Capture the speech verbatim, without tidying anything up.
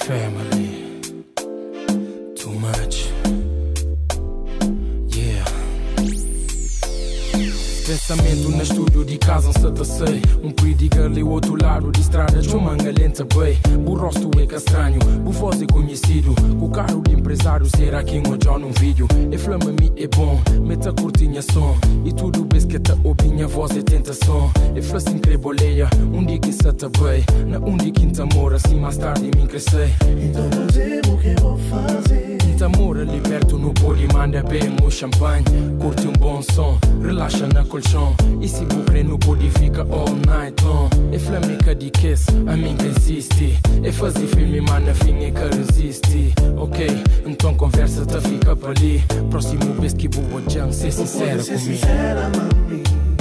family. Too much. Yeah. Pensamento no estúdio de casa, um sete sei. Um perigo ali, o outro lado de estrada. De uma manga lenta, bem. O rosto é que estranho, o voz é conhecido. O carro de empresário será quem o John num vídeo. E flama-me é bom, meta curtinha som. E tudo bem que tá ouvindo, a voz é tentação. E flama se increboleia, um dia que se tá bem. Na um dia quinta amor, assim mais tarde me crescei. Então não sei o que vou fazer. Quinta amor, liberto no pole, manda bem o champanhe. Curte um bom som, relaxa na colchão. E se bucre no pole, fica all night long. E flamenca de kiss, a mim que insiste. E fazer filme, mana, fim é que resiste. Ok, então conversa, tá fica para ali. Próximo vez que vou jam, ser sincera comigo. Sincera, mami.